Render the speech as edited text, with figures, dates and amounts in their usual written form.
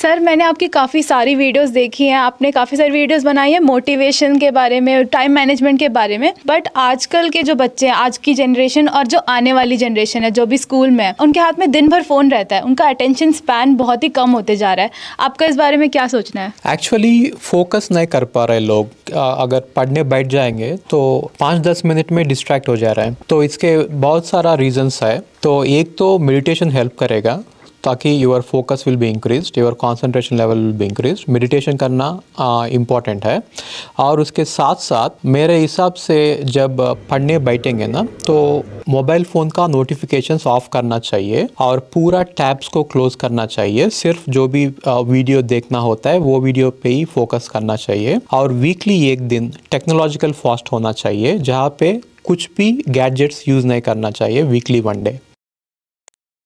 Sir मैंने आपकी काफ़ी सारी वीडियोस देखी हैं, आपने काफ़ी सारी वीडियोस बनाई है मोटिवेशन के बारे में, टाइम मैनेजमेंट के बारे में। बट आजकल के जो बच्चे हैं, आज की जनरेशन और जो आने वाली जनरेशन है जो भी स्कूल में है, उनके हाथ में दिन भर फ़ोन रहता है, उनका अटेंशन स्पैन बहुत ही कम होते जा रहा है। आपका इस बारे में क्या सोचना है? एक्चुअली फोकस नहीं कर पा रहे लोग। अगर पढ़ने बैठ जाएंगे तो 5-10 मिनट में डिस्ट्रैक्ट हो जा रहा है। तो इसके बहुत सारा रीजंस है। तो एक तो मेडिटेशन हेल्प करेगा ताकि your focus will be increased, your concentration level will be increased. Meditation करना इम्पॉर्टेंट है। और उसके साथ साथ मेरे हिसाब से जब पढ़ने बैठेंगे ना तो मोबाइल फ़ोन का नोटिफिकेशंस ऑफ करना चाहिए और पूरा टैब्स को क्लोज करना चाहिए। सिर्फ जो भी वीडियो देखना होता है वो वीडियो पे ही फोकस करना चाहिए। और वीकली एक दिन टेक्नोलॉजिकल फास्ट होना चाहिए जहाँ पे कुछ भी गैजेट्स यूज़ नहीं करना चाहिए, वीकली 1 डे।